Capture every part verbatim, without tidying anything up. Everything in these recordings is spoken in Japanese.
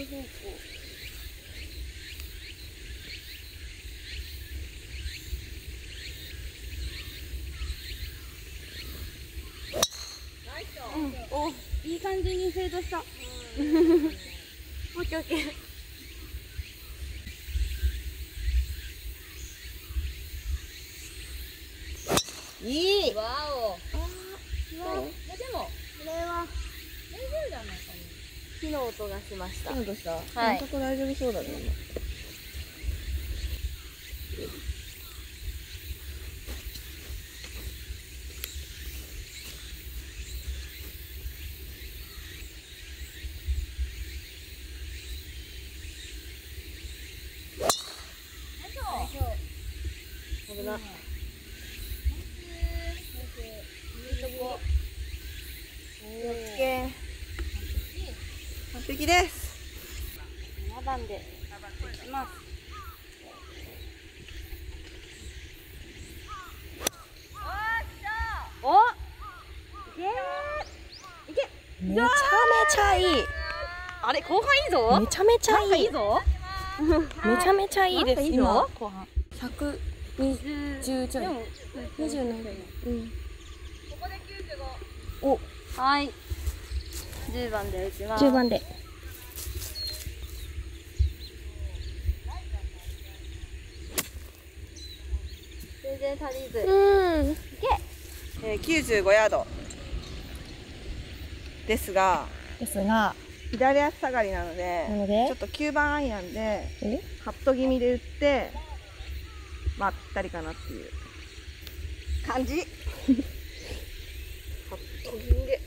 方向。うん、お、いい感じにフェードした。オッケーオッケー。いい。わお。ああ、いやでもこれは大丈夫じゃないかな。火の音がしました。火の音した。はい。ここ大丈夫そうだね。危ない。オッケー。完璧です。ななばんでいきます。お、いけー。いけ。めちゃめちゃいい。あれ、後半いいぞ。めちゃめちゃいい。いいぞ。めちゃめちゃいいです。今後半百二十ちょい。二十何。うん。ここで九十五。お。はい。十番で打ちます。十番で。全然足りず。うん。いけ。えー、きゅうじゅうごヤード。ですが。ですが。左足下がりなので。なので。ちょっときゅうばんアイアンで。カット気味で打って。まったりかなっていう感じ。カット気味で。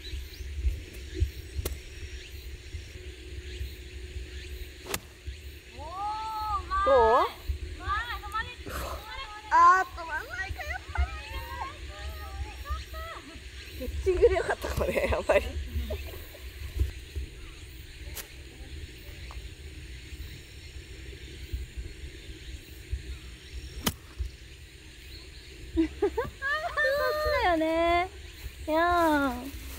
どう？あー、止まんないか、やっぱり。ピッチングでよかったかもね、やっぱり。そっちだよね。いやー。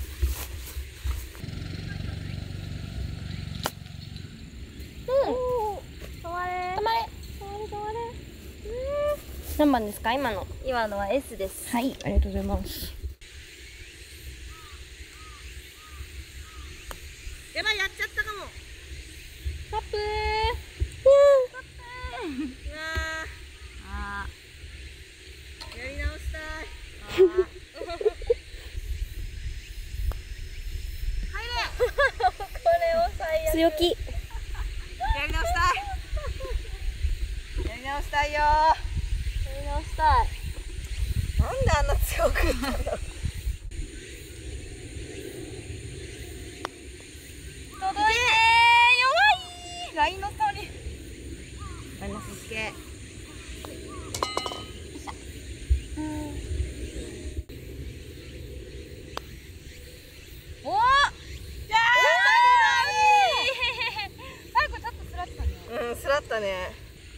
何番ですか今の？今のは エス です。はい、ありがとうございます。やばい、やっちゃったかも。ストップー。ストップー。うわー。あー。やり直したい。あー。入れ。これを最悪。強気。やり直したい。やり直したいよー。やり直したい。なんであんな強く打ったんだろう。届いてー、弱いー。ラインの通り。マイナスいけ。うん。おー。じゃー。最後ちょっとスラったね。うん、スラったね。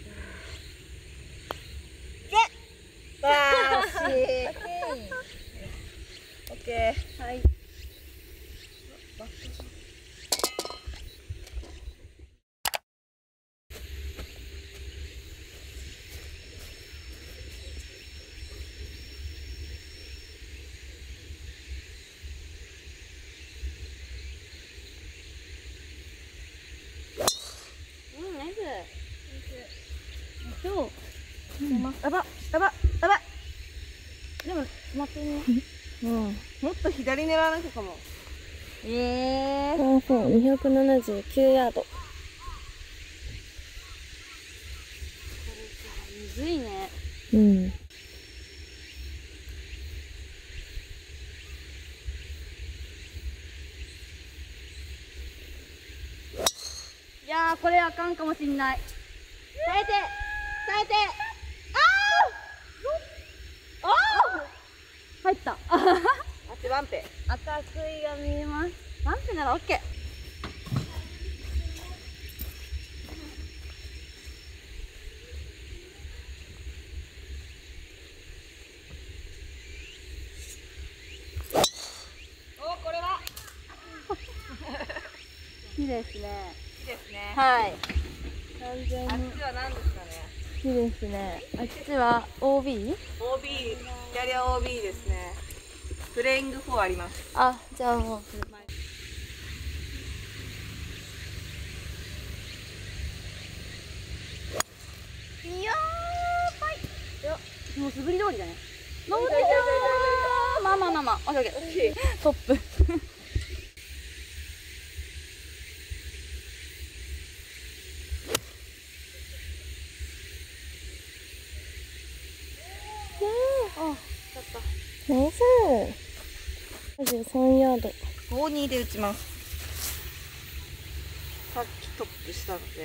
わー、惜しい。オッケー。はい。うん、ナイス。今日。やば、やば、やば。でも、止まってるね。うん。もっと左狙わなきゃかも。ええー。あ、そう、にひゃくななじゅうきゅうヤード。これむずいね。うん。いやー、これあかんかもしんない。耐えて、耐えて。ああ。入った。あっちワンペ。赤くいが見えます。ワンペならオッケー。お、これは。いいですね。 ちですね。 はい。 完全に。あっちは何ですかね。 いいですね。あっちは オービー？ オービー、キャリア オービー ですね。プレイングフォーあります。 あ、じゃあもう。いやー、ぱい。よ、もう素振り通りだね。登ってきたー。まあまあまあまあ、オッケーオッケー。トップ。あ、ちょっと。ナイス。にじゅうさんヤード。 ごにで打ちます。さっきトップしたので。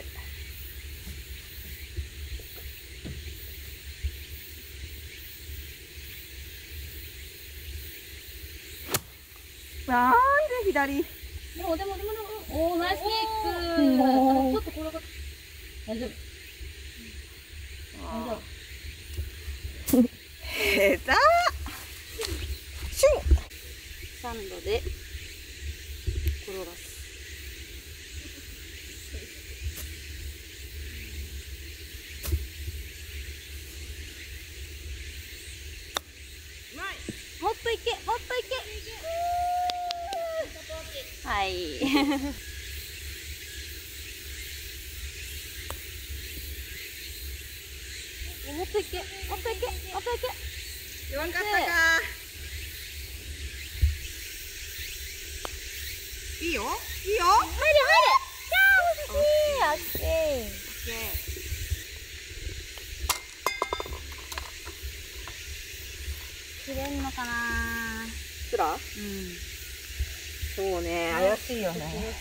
なんで左。 でもでもでもでも、おー、ナイスキック。ちょっと転がっ。大丈夫。大丈夫。 下手。シュン。 サンドで転がす。もっといけ、もっといけ。はい。もっといけ、もっといけ、もっといけ。 言わんかったか。いいよ、いいよ。 入れ、入れ。キャー、惜しい。オッケー。 オッケー。 切れんのかな。 スラ？ うん。 そうね、怪しいよね。 切れそうに見えるね。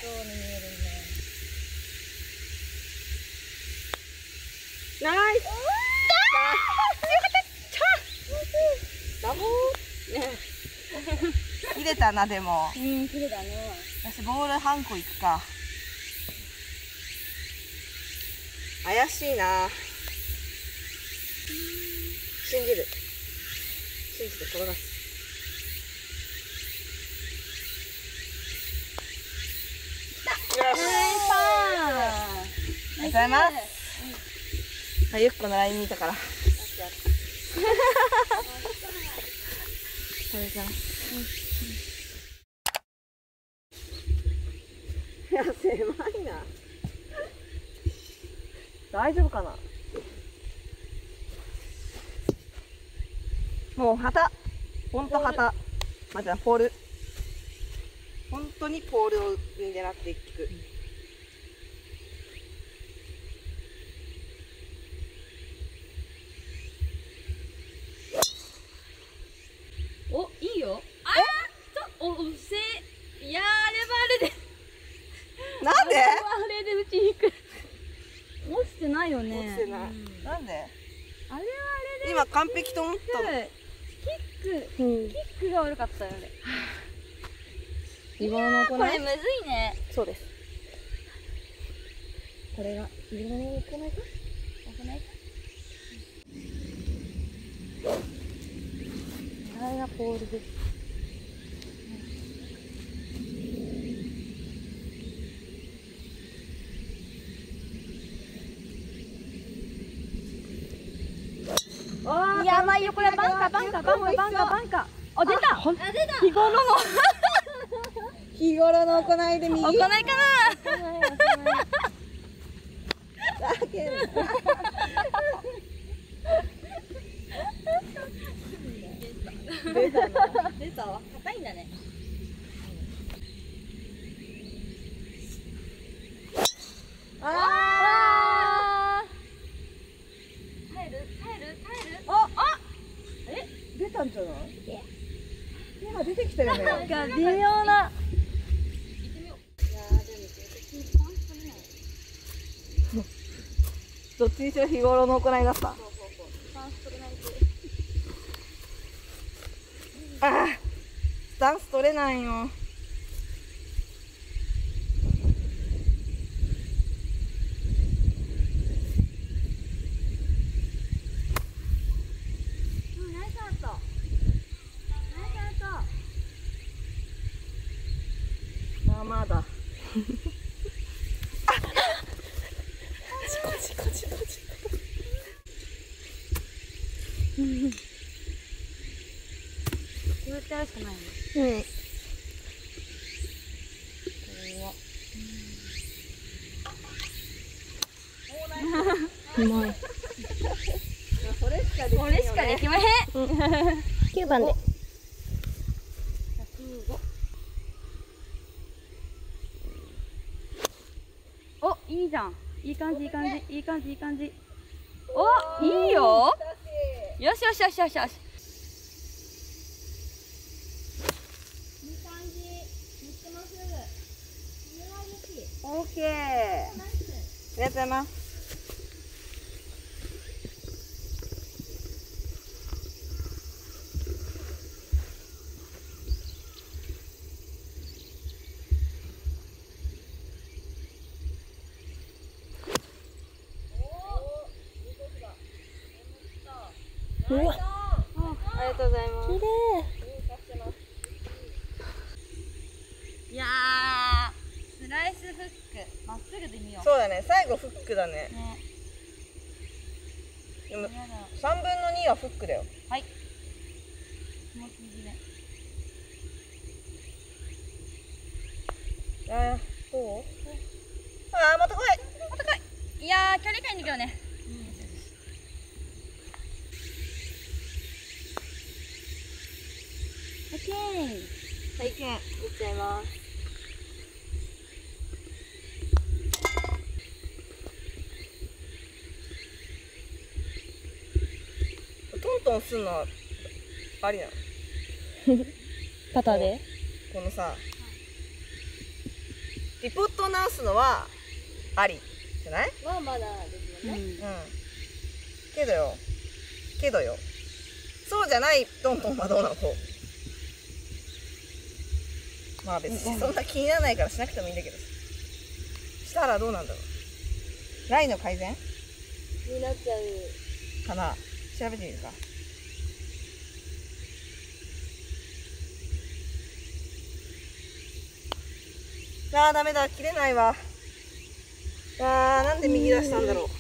ナイス。ダボー。ね。切れたなでも。 うん、切れだね。 私ボール半個いくか。怪しいな。信じる。信じて転がす。よし。ありがとうございます。あ、ゆっこのライン見たから。それじゃん。いや、狭いな。大丈夫かな。もう旗。ほんと旗。まずはポール。本当にポールを狙っていく。 お、いいよ。あーっと、お、せ、いやー、あれはあれで。 なんで？ あれはあれで打ちに行く。落ちてないよね。 落ちてない。なんで？ あれはあれで。 今完璧と思ったの。 キック、うん、キックが悪かったよね。 日頃の行い。 これむずいね。 そうです。これが日頃の行いか？行いか？あれがポールです。 いや、まあいいよ、これバンカー、バンカー、バンカー、バンカー、バンカー。あ、出た。あ、出た。日頃の。 日頃の行いで右。 行いかな。 だけど。出たな。 出たわ。硬いんだね。 ああ。耐える、耐える、耐える。あ、あ。 え、出たんじゃない？今出てきたよね。 なんか微妙な。 どっちにしろ日頃の行いだった。ああ、スタンス取れないよ。まあまだ。あ、 やるしかないよね。 うん。うまい。 それしかできまへん。これしかできまへん。 きゅうばんで。 お、いいじゃん。いい感じ、いい感じ、いい感じ、いい感じ。お、いいよ。よしよしよしよしよし。いい感じ。めっちゃまっすぐ。オッケー。ありがとうございます。 うわ、 ありがとうございます。 綺麗。 いやー、スライスフック、まっすぐで見よう。 そうだね、最後フックだね。 ね。 でもさんぶんのにはフックだよ。 はい。気持ちいいね。 あー、どう？あー、また来い。 また来い。いやー、距離感いいんだけどね。オッケー。 はい、いっちゃいます。トントンすんのはありなの？ パターで。 このさ、リポットを直すのはありじゃない？ まあまだですよね。 うん。けどよ、けどよ、そうじゃないトントンはどうなの？こう。まあ別にそんな気にならないからしなくてもいいんだけど、したらどうなんだろう。ラインの改善になっちゃう。 かな。調べてみるか。あー、ダメだ、切れないわ。あー、なんで右出したんだろう。